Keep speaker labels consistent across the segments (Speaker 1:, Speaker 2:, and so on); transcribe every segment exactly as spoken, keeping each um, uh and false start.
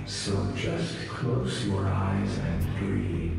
Speaker 1: So just close your eyes and breathe.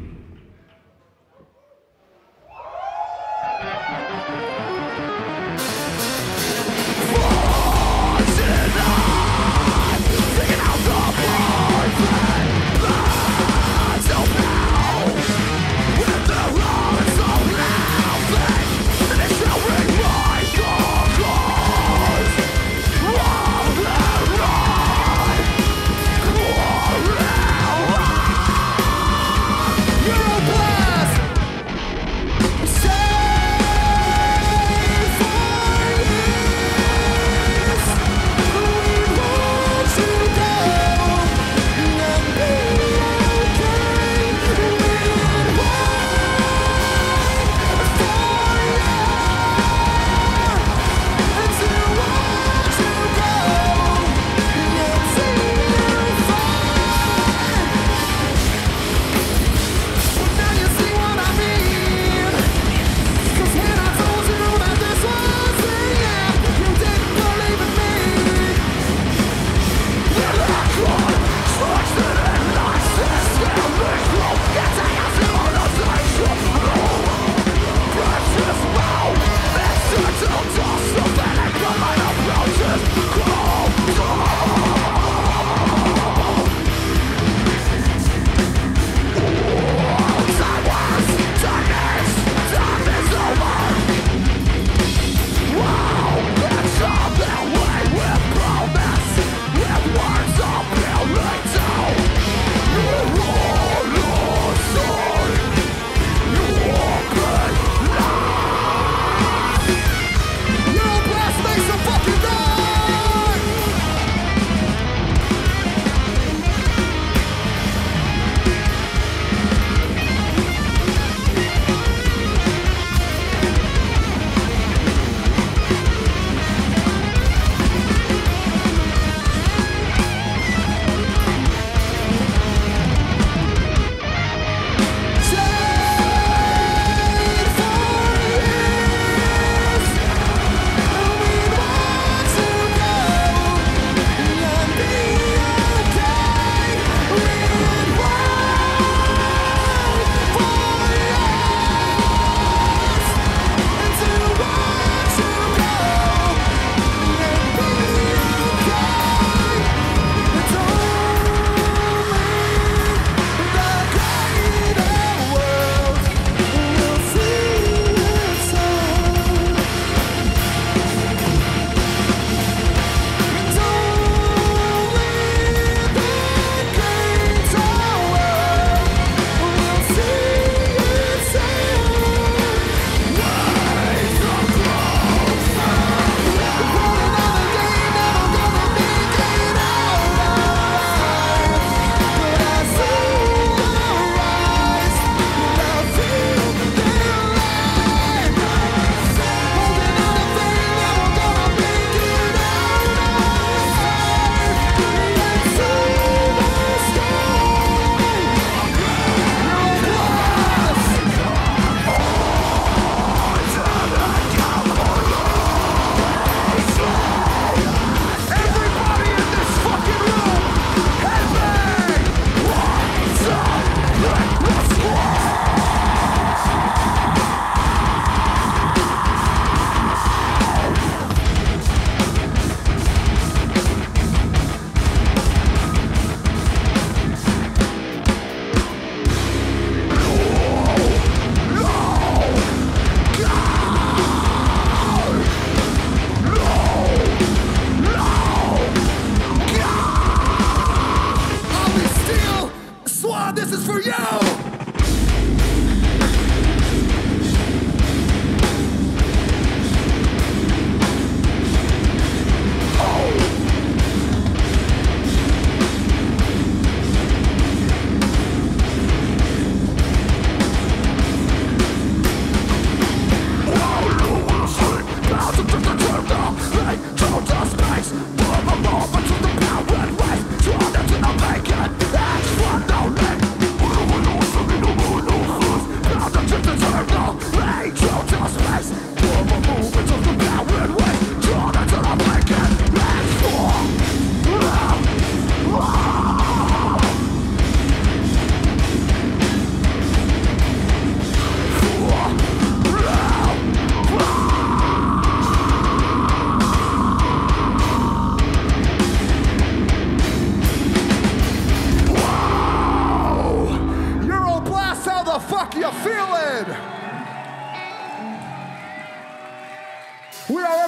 Speaker 2: That's one, no, let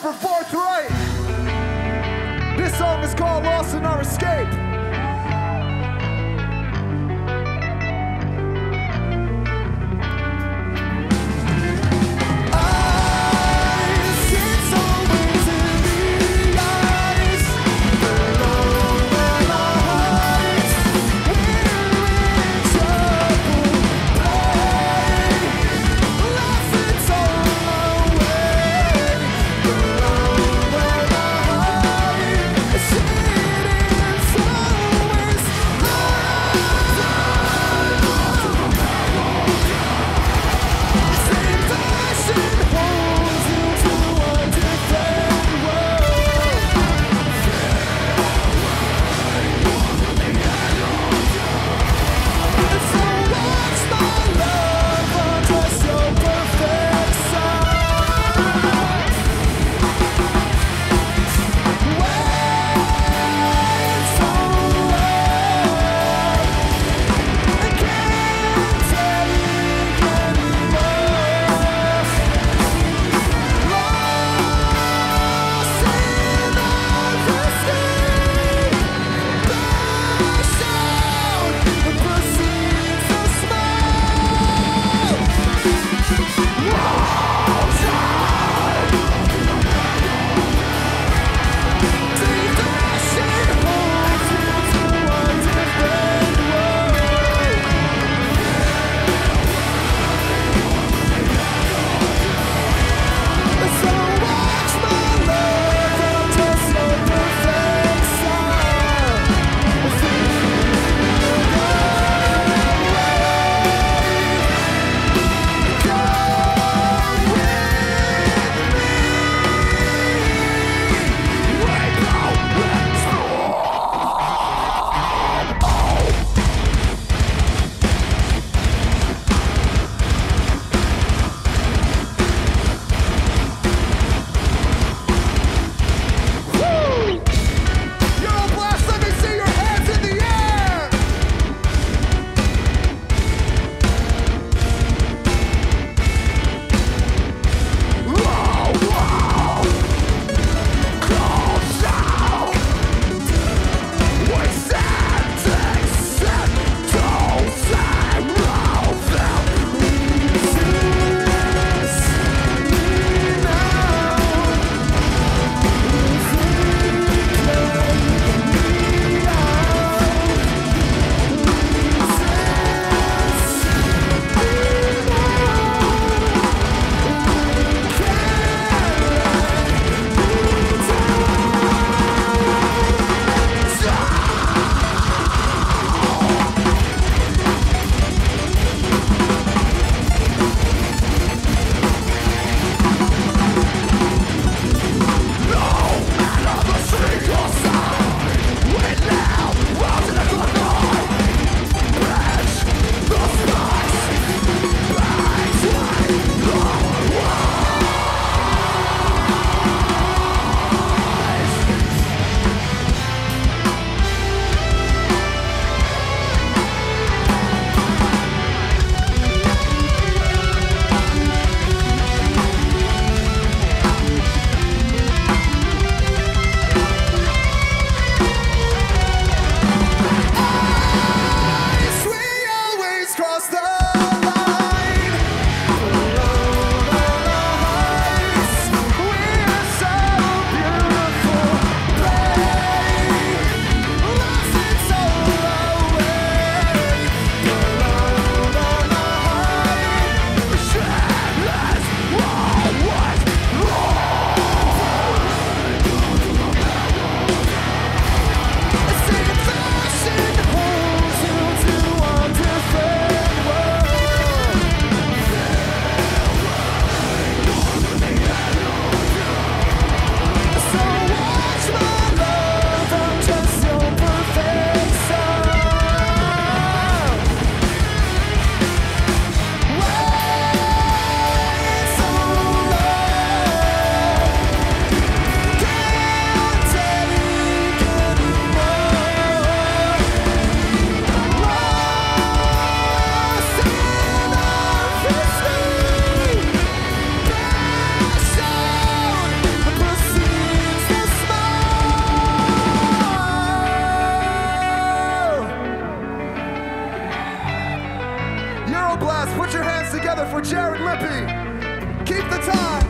Speaker 2: for Forthright. This song is called Lost in Our Escape. So Euroblast. Put your hands together for Jared Lippy. Keep the time.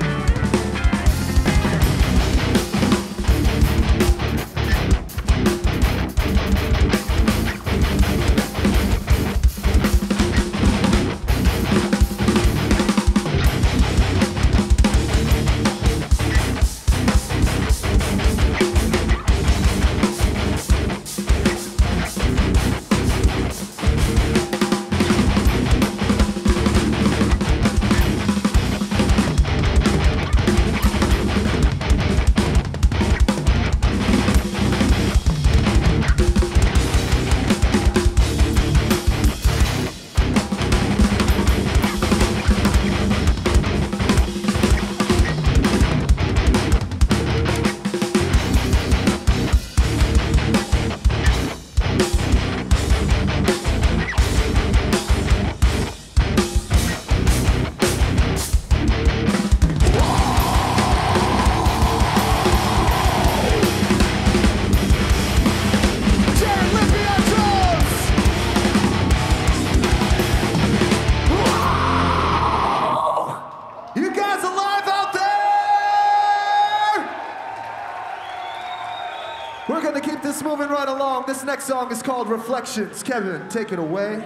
Speaker 2: We're gonna keep this moving right along. This next song is called Reflections. Kevin, take it away.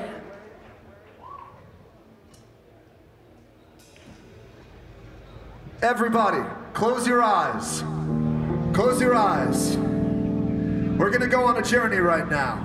Speaker 2: Everybody, close your eyes. Close your eyes. We're gonna go on a journey right now.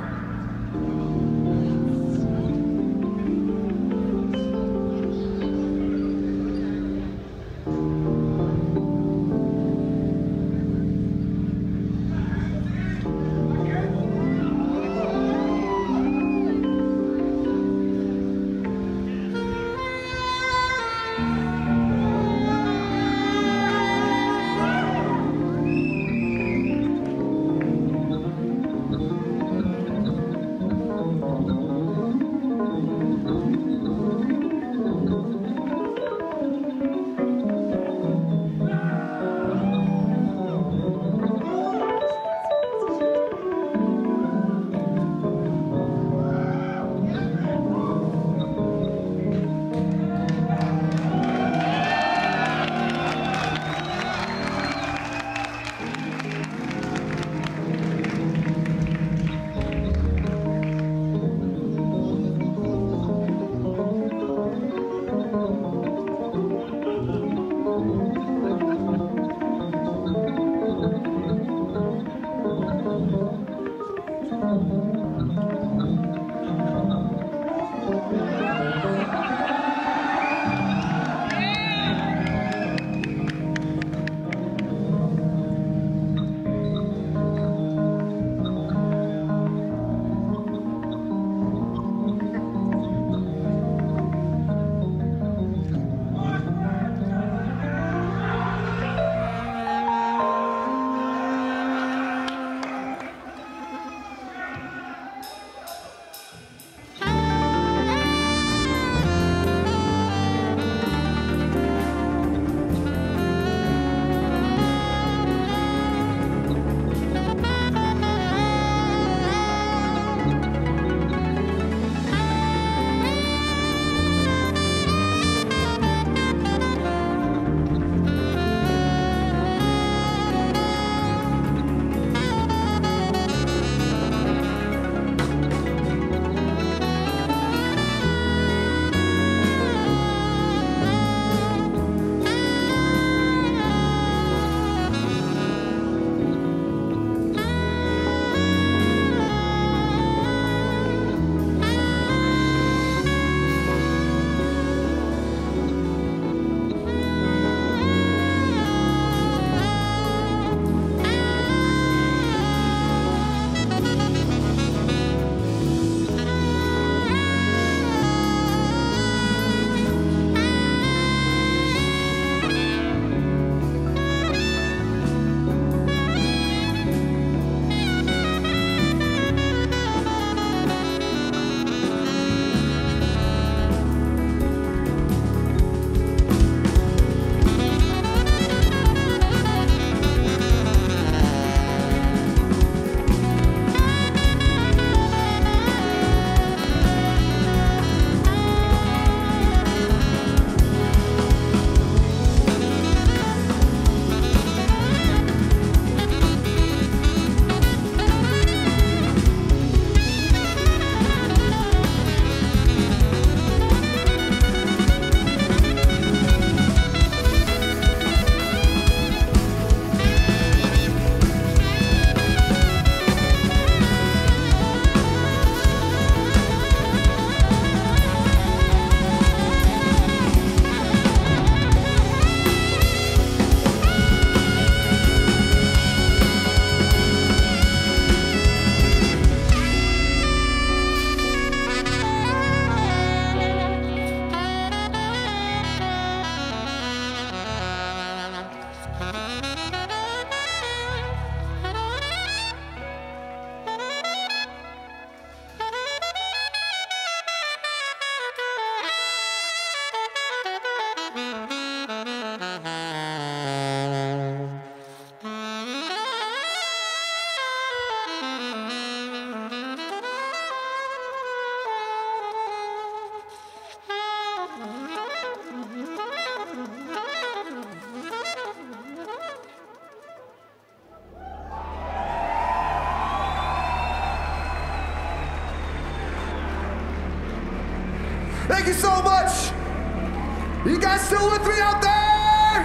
Speaker 2: Thank you so much. You guys still with me out there?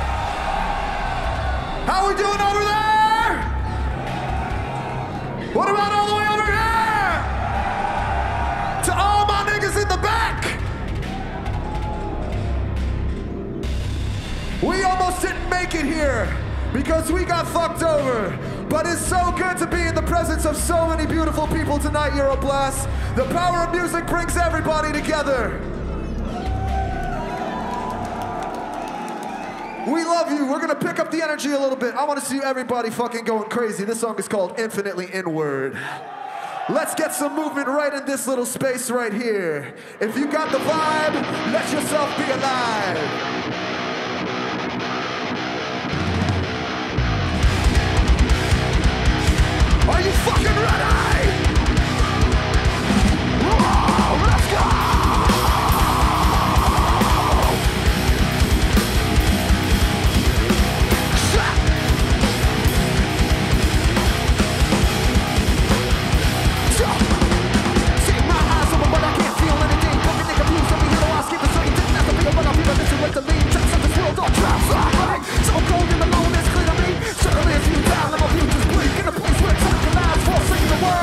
Speaker 2: How we doing over there? What about all the way over here? To all my niggas in the back. We almost didn't make it here because we got fucked over. But it's so good to be in the presence of so many beautiful people tonight, Euroblast. The power of music brings everybody together. We love you. We're gonna pick up the energy a little bit. I wanna see everybody fucking going crazy. This song is called Infinitely Inward. Let's get some movement right in this little space right here. If you got the vibe, let yourself be alive. Are you fucking ready? Whoa, let's go! Take my eyes open, but I can't feel anything. Fucking nigga blues, let me hear the lost, keep the certain thing. That's the bigger, but I'm feeling this with the lead. Tracks of this world don't trap, fly right. So cold and alone, it's clear to me. Certainly it's you down, and my future's bleak. In a place where time can last, forcing the world.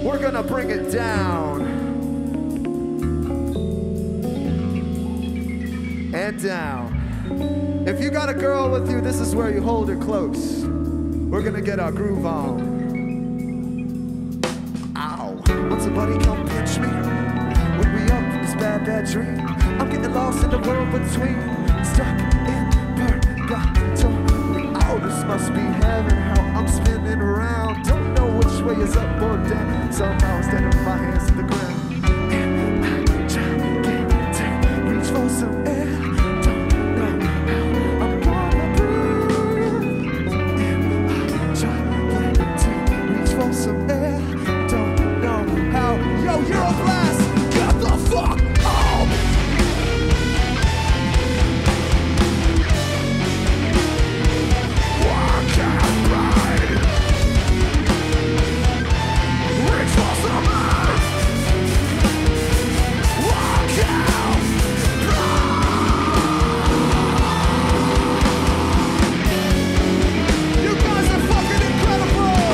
Speaker 2: We're gonna bring it down. And down. If you got a girl with you, this is where you hold her close. We're gonna get our groove on. Ow. Won't somebody come pinch me? Wake me up from this bad, bad dream. I'm getting lost in the world between. Stuck in purgatory. Oh, this must be heaven. How I'm spinning around. Don't know which way is up or down. Somehow I'm standing with my hands to the ground. And I try to get to reach for some air. Don't know how I'm gonna breathe. And I try to get to reach for some air. Don't know how. Yo, Euroblast, get the fuck up! Walk out right. Reach for some air. Walk out right. You guys are fucking incredible!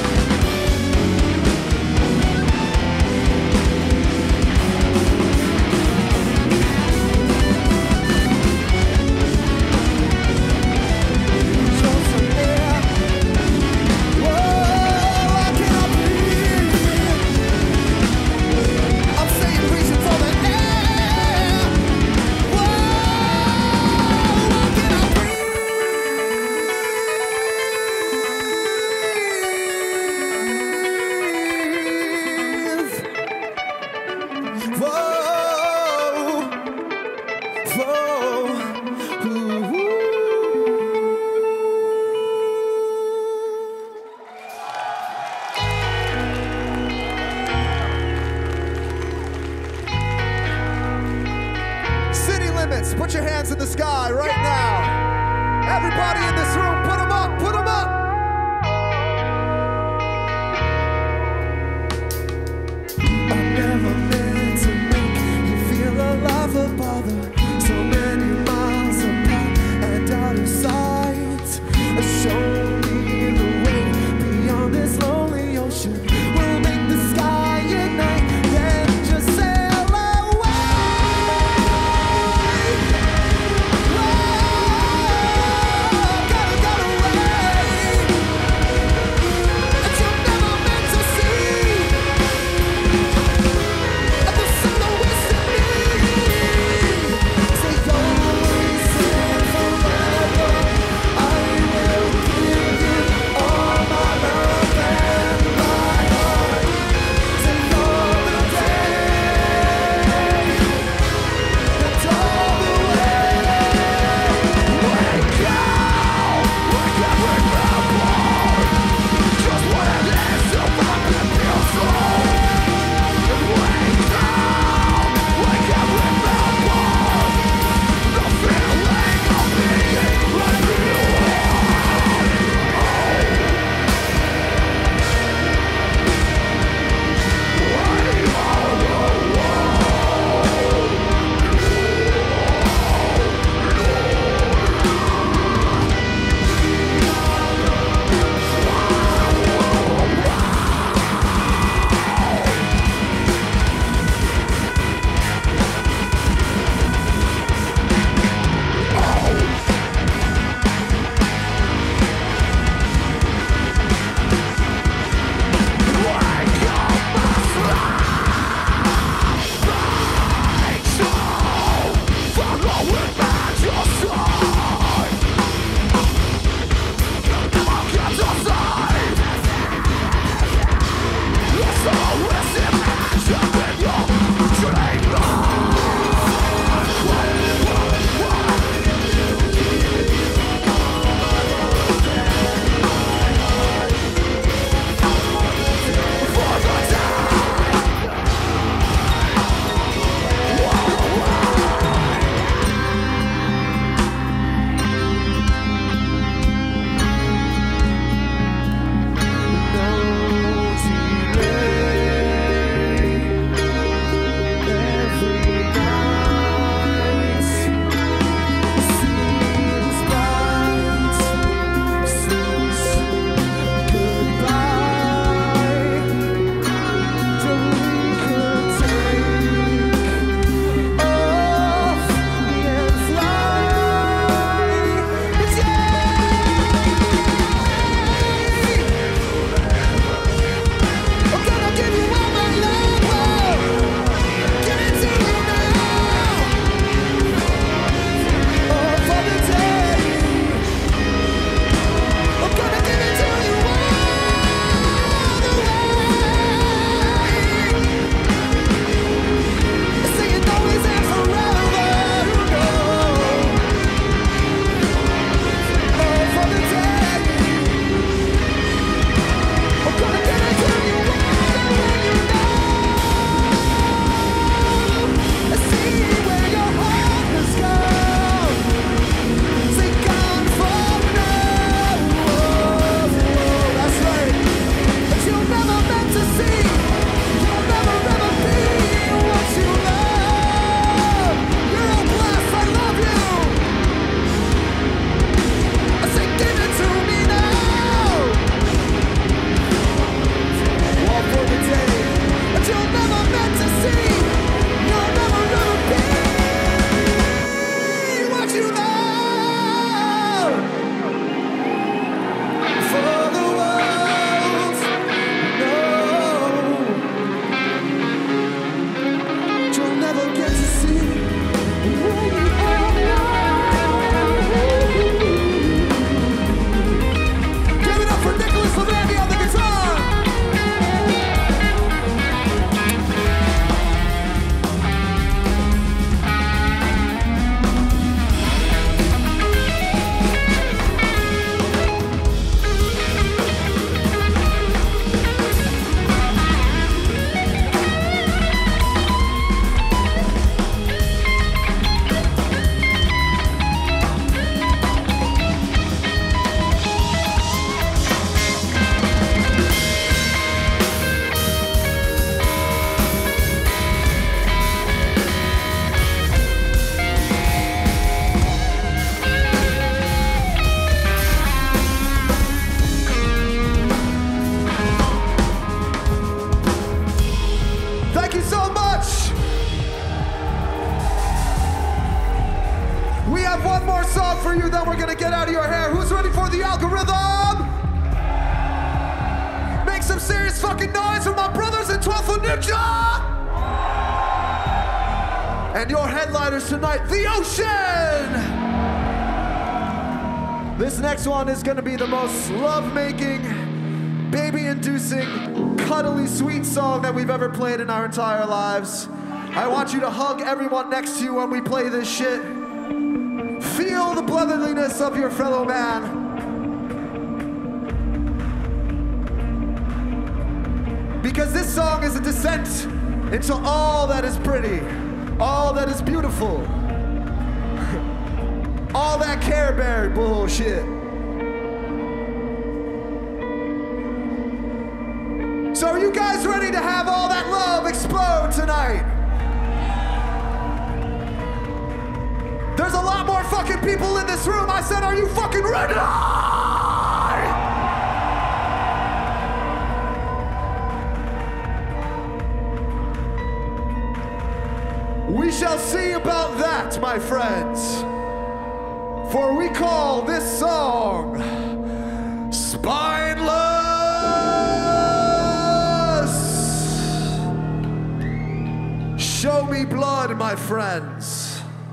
Speaker 2: Put your hands in the sky right now. Everybody in this room, put them up, put them up. I never meant to make you feel alive or bother. So many miles apart and out of sight. Show me the way beyond this lonely ocean. We'll make the sky ignite, then just sail away. Thank you so much. We have one more song for you, then we're gonna get out of your hair. Who's ready for the algorithm? Make some serious fucking noise for my brothers in twelfth Ninja! And your headliners tonight, the Ocean! This next one is gonna be the most love-making, baby-inducing, cuddly, sweet song that we've ever played in our entire lives. I want you to hug everyone next to you when we play this shit. Feel the brotherliness of your fellow man. Because this song is a descent into all that is pretty, all that is beautiful, all that Care Bear bullshit. So are you guys ready to have all that love explode tonight? There's a lot more fucking people in this room. I said, are you fucking ready? We shall see about that, my friends. For we call this song Spineless. Show me blood, my friends.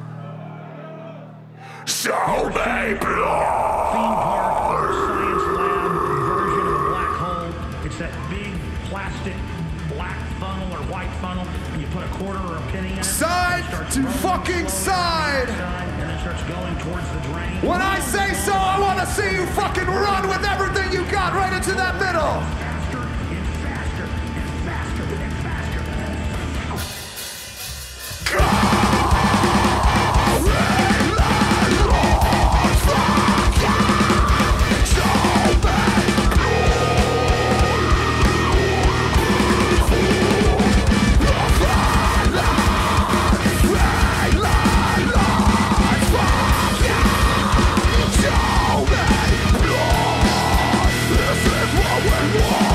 Speaker 2: Show me blood!
Speaker 3: Theme park, science lab version of a black hole. It's that big plastic black funnel or white funnel, and you put a quarter or a penny in it.
Speaker 2: Side to fucking side!
Speaker 3: And then starts going towards the drain.
Speaker 2: When I say so, I want to see you fucking run with everything you got right into that middle!
Speaker 3: Faster and faster and faster and faster.
Speaker 2: This is what we want!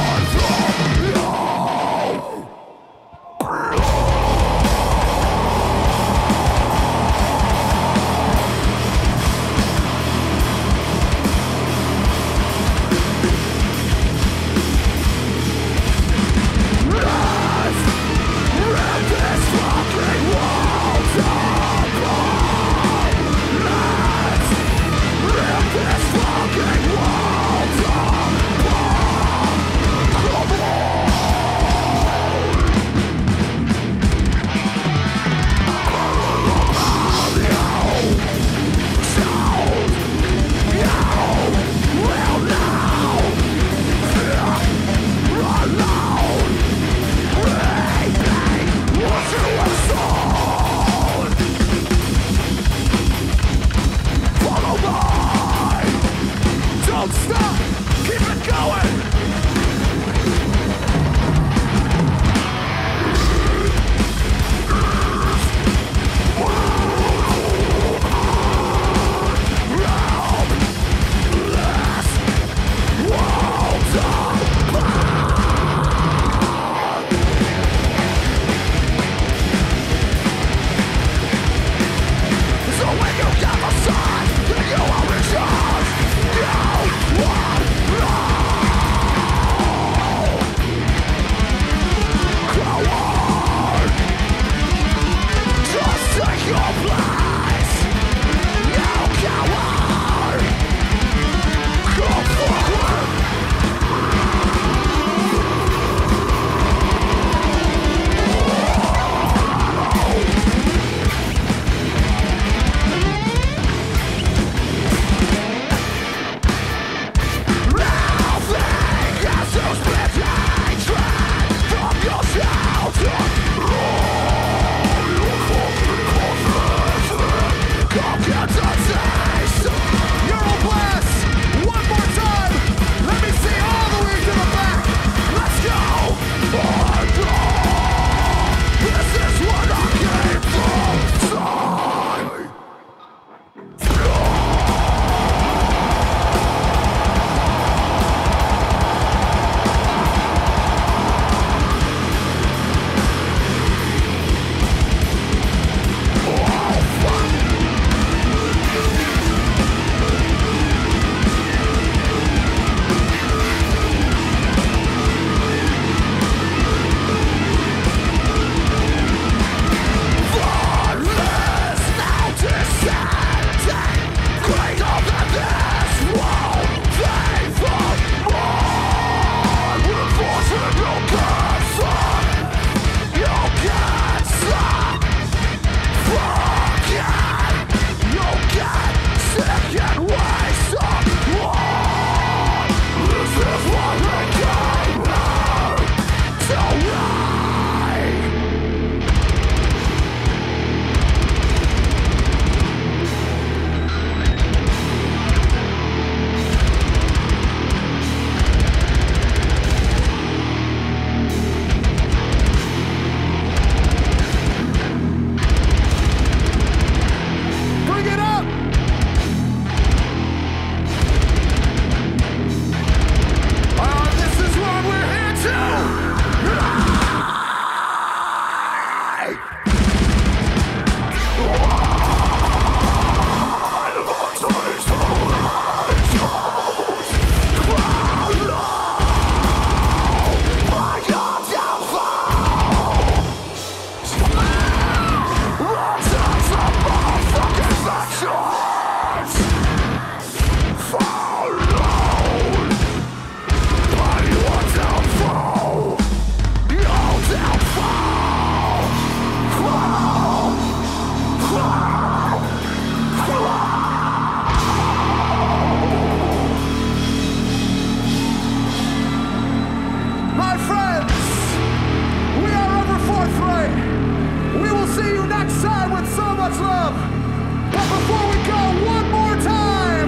Speaker 2: much love. But before we go, one more time.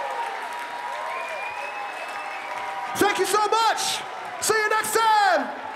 Speaker 2: Thank you so much. See you next time.